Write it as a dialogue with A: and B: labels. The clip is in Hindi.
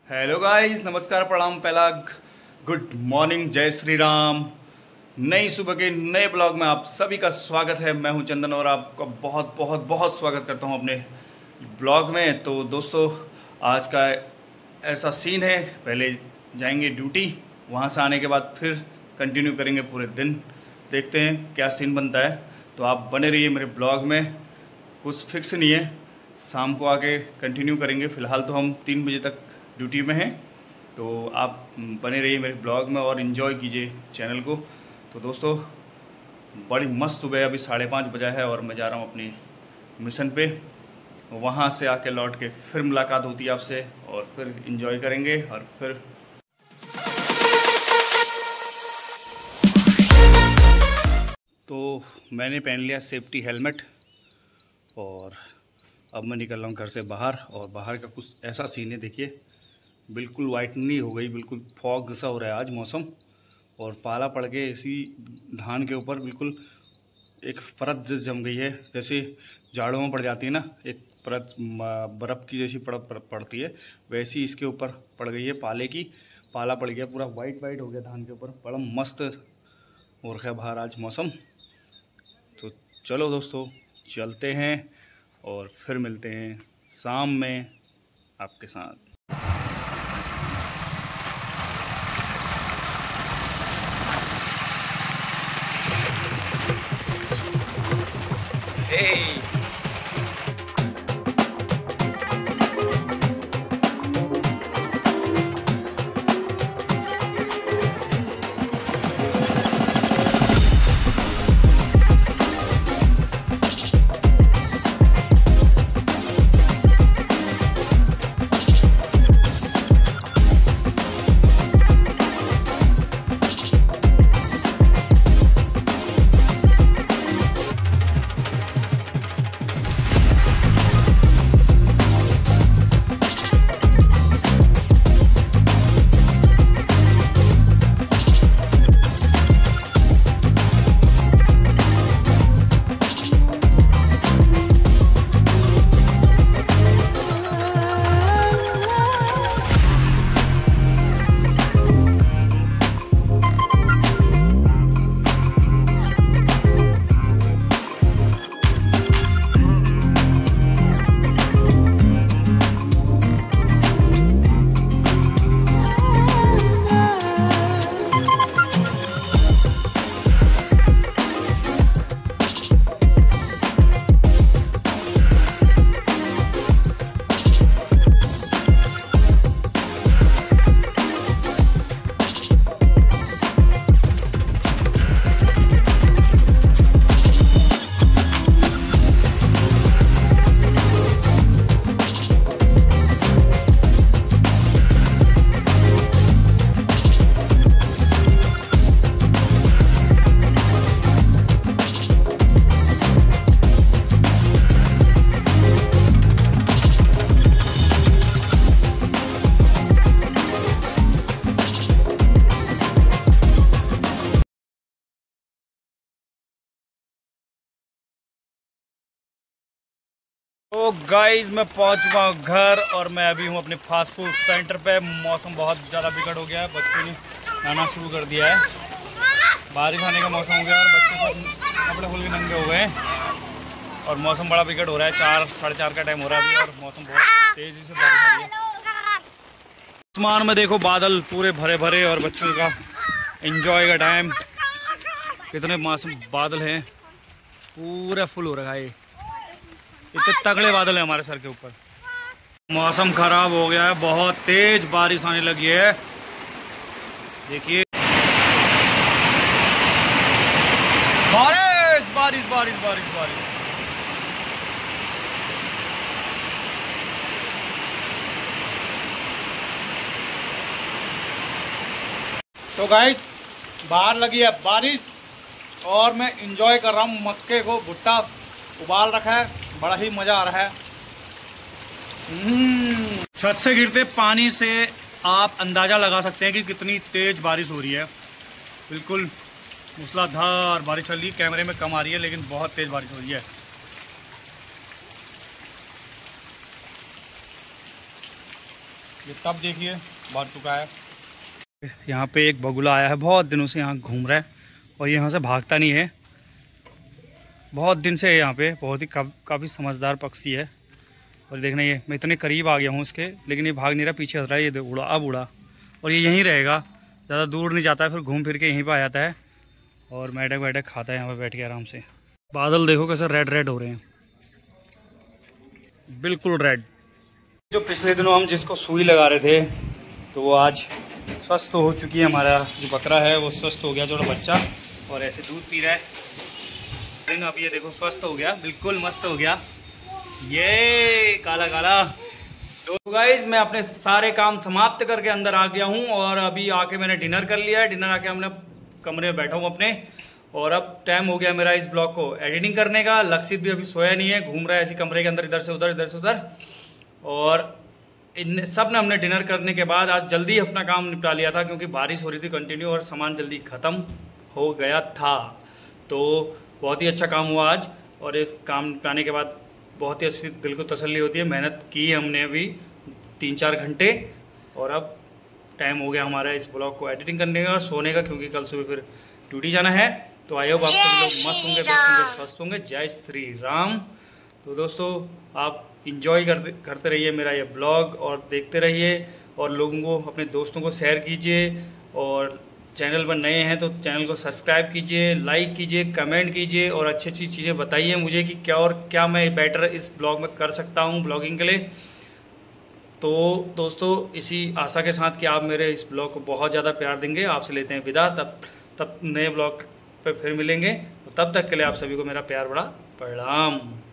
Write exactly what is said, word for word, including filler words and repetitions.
A: हेलो गाइस, नमस्कार, प्रणाम, पहला गुड मॉर्निंग, जय श्री राम। नई सुबह के नए ब्लॉग में आप सभी का स्वागत है। मैं हूं चंदन और आपका बहुत बहुत बहुत स्वागत करता हूं अपने ब्लॉग में। तो दोस्तों, आज का ऐसा सीन है, पहले जाएंगे ड्यूटी, वहां से आने के बाद फिर कंटिन्यू करेंगे पूरे दिन। देखते हैं क्या सीन बनता है, तो आप बने रहिए मेरे ब्लॉग में। कुछ फिक्स नहीं है, शाम को आके कंटिन्यू करेंगे। फ़िलहाल तो हम तीन बजे तक ड्यूटी में हैं, तो आप बने रहिए मेरे ब्लॉग में और इन्जॉय कीजिए चैनल को। तो दोस्तों, बड़ी मस्त सुबह, अभी साढ़े पाँच बजा है और मैं जा रहा हूँ अपने मिशन पे। वहाँ से आके लौट के फिर मुलाकात होती है आपसे और फिर इन्जॉय करेंगे। और फिर तो मैंने पहन लिया सेफ्टी हेलमेट और अब मैं निकल रहा हूँ घर से बाहर। और बाहर का कुछ ऐसा सीन है, देखिए, बिल्कुल वाइटनी हो गई, बिल्कुल फॉग जैसा हो रहा है आज मौसम। और पाला पड़ के इसी धान के ऊपर बिल्कुल एक परत जम गई है, जैसे जाड़ों में पड़ जाती है ना, एक परत बर्फ़ की जैसी पड़, पड़ पड़ती है, वैसी इसके ऊपर पड़ गई है पाले की। पाला पड़ गया, पूरा वाइट वाइट हो गया धान के ऊपर। बड़ा मस्त हो रखा है बाहर आज मौसम। तो चलो दोस्तों, चलते हैं और फिर मिलते हैं शाम में आपके साथ। Hey! तो गाइज, मैं पहुंच चुका हूँ घर और मैं अभी हूँ अपने फास्ट फूड सेंटर पे। मौसम बहुत ज़्यादा बिगड़ हो गया है, बच्चों ने नहाना शुरू कर दिया है। बारिश आने का मौसम हो गया और बच्चे सब कपड़े खुल के नंगे हो गए और मौसम बड़ा बिगड़ हो रहा है। चार साढ़े चार का टाइम हो रहा है अभी और मौसम बहुत तेज़ी से बारिश आ रही है। आसमान में देखो, बादल पूरे भरे भरे और बच्चों का एंजॉय का टाइम। कितने मौसम बादल हैं, पूरा फुल हो रहा है। इतने तगड़े बादल है हमारे सर के ऊपर। मौसम खराब हो गया है, बहुत तेज बारिश आने लगी है। देखिए, बारिश बारिश बारिश बारिश बारिश। तो गाइस, बाहर लगी है बारिश और मैं इंजॉय कर रहा हूँ मक्के को। भुट्टा उबाल रखा है, बड़ा ही मज़ा आ रहा है। छत से गिरते पानी से आप अंदाज़ा लगा सकते हैं कि कितनी तेज़ बारिश हो रही है। बिल्कुल मूसलाधार बारिश चल रही है। कैमरे में कम आ रही है लेकिन बहुत तेज़ बारिश हो रही है। ये तब देखिए बढ़ चुका है। यहाँ पे एक बगुला आया है, बहुत दिनों से यहाँ घूम रहा है और यहाँ से भागता नहीं है, बहुत दिन से है यहाँ पे। बहुत ही काफ़ी समझदार पक्षी है। और देखना ये मैं इतने करीब आ गया हूँ उसके, लेकिन ये भाग नहीं रहा, पीछे हट रहा है। ये उड़ा अब उड़ा और ये यहीं रहेगा, ज़्यादा दूर नहीं जाता है, फिर घूम फिर के यहीं पर आ जाता है और मैडक वैडक खाता है यहाँ पर बैठ के आराम से। बादल देखो कैसे रेड रेड हो रहे हैं, बिल्कुल रेड। जो पिछले दिनों हम जिसको सुई लगा रहे थे तो वो आज स्वस्थ हो चुकी है। हमारा जो बकरा है वो स्वस्थ हो गया, छोटा बच्चा, और ऐसे दूध पी रहा है। अब ये देखो स्वस्थ हो गया, बिल्कुल मस्त हो गया, ये काला काला। तो गाइज मैं अपने सारे काम समाप्त करके अंदर आ गया हूँ और अभी आके मैंने डिनर कर लिया है। डिनर आके हमने कमरे में बैठा हूँ अपने, और अब टाइम हो गया मेरा इस ब्लॉग को एडिटिंग करने का। लक्षित भी अभी सोया नहीं है, घूम रहा है ऐसी कमरे के अंदर, इधर से उधर इधर से उधर। और इन सब ने हमने डिनर करने के बाद आज जल्दी अपना काम निपटा लिया था, क्योंकि बारिश हो रही थी कंटिन्यू और सामान जल्दी ख़त्म हो गया था। तो बहुत ही अच्छा काम हुआ आज, और इस काम निपटाने के बाद बहुत ही अच्छी दिल को तसल्ली होती है। मेहनत की हमने अभी तीन चार घंटे, और अब टाइम हो गया हमारा इस ब्लॉग को एडिटिंग करने का और सोने का, क्योंकि कल सुबह फिर ड्यूटी जाना है। तो आई होप आप सभी लोग मस्त होंगे, बेस्ट होंगे, स्वस्थ होंगे। जय श्री राम। तो दोस्तों आप इंजॉय करते करते रहिए मेरा ये ब्लॉग और देखते रहिए, और लोगों को, अपने दोस्तों को शेयर कीजिए, और चैनल पर नए हैं तो चैनल को सब्सक्राइब कीजिए, लाइक कीजिए, कमेंट कीजिए, और अच्छी अच्छी चीज़ें बताइए मुझे कि क्या और क्या मैं बेटर इस ब्लॉग में कर सकता हूँ ब्लॉगिंग के लिए। तो दोस्तों इसी आशा के साथ कि आप मेरे इस ब्लॉग को बहुत ज़्यादा प्यार देंगे, आपसे लेते हैं विदा। तब तब नए ब्लॉग पर फिर मिलेंगे, तो तब तक के लिए आप सभी को मेरा प्यार बड़ा प्रणाम।